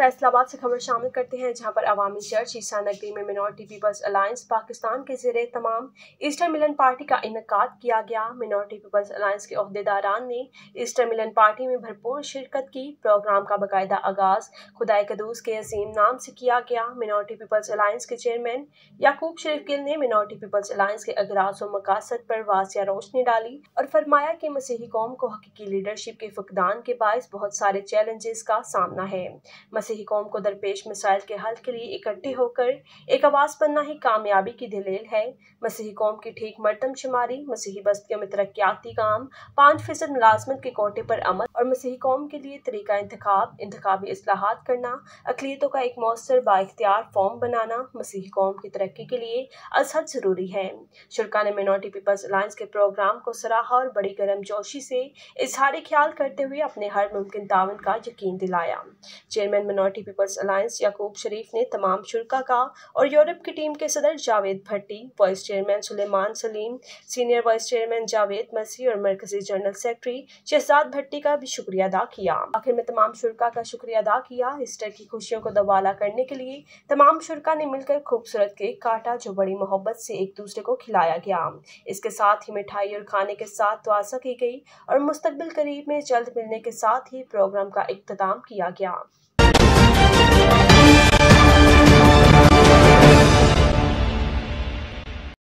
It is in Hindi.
फैसलाबाद से खबर शामिल करते हैं, जहां पर अवामी चर्च ईसा नगरी में मिनॉरिटी पीपल्स अलायंस पाकिस्तान के ज़रिए तमाम ईस्टर मिलन पार्टी का इनेकाद किया गया। मिनॉरिटी पीपल्स अलायंस के ओहदेदारान ने ईस्टर मिलन पार्टी में भरपूर शिरकत की। प्रोग्राम का बाकायदा आगाज खुदाए कदूस के अजीम नाम से किया गया। मिनॉरिटी पीपल्स अलायंस के चेयरमैन याकूब शरीफ गिल ने मिनॉरिटी पीपल्स अलायंस के अगराज व मकासद पर वासिया रोशनी डाली और फरमाया कि मसीही कौम को हकीकी लीडरशिप के फुकदान के बायस बहुत सारे चैलेंजेस का सामना है। मसीही कौम को दरपेश मसाइल के हल के लिए इकट्ठे होकर एक आवाज बनना ही कामयाबी की दलील है। मसीही कौम की ठीक मर्दमशुमारी, मसीही बस्तियों में तरक्याती काम, 5% मुलाजमत के कोटे पर अमल और मसीही कौम के लिए तरीका इंतखाबी इस्लाहात करना, अक़लियतों का एक मौसर बाइख्तियार फॉर्म बनाना मसीही कौम की तरक्की के लिए अजहद जरूरी है। शुरका ने मिनॉरिटी पीपल्स अलायंस के प्रोग्राम को सराहा और बड़ी गर्मजोशी से इजहार ख्याल करते हुए अपने हर मुमकिन तावन का यकीन दिलाया। Chairman minority peoples alliance Yaqoob Sharif ने तमाम शुरका का और यूरोप की टीम के सदर Javed Bhatti, vice chairman Suleman Saleem, senior vice chairman Javed Masih और मरकजी जनरल सेक्रेटरी शहजाद भट्टी का भी शुक्रिया अदा किया। आखिर में तमाम शुरका का शुक्रिया अदा किया। ईस्टर की खुशियों को दवाला करने के लिए तमाम शुरका ने मिलकर खूबसूरत केक काटा, जो बड़ी मोहब्बत से एक दूसरे को खिलाया गया। इसके साथ ही मिठाई और खाने के साथ दुआसा की गई और मुस्तकबिल करीब में जल्द मिलने के साथ ही प्रोग्राम का इख्तिताम किया गया।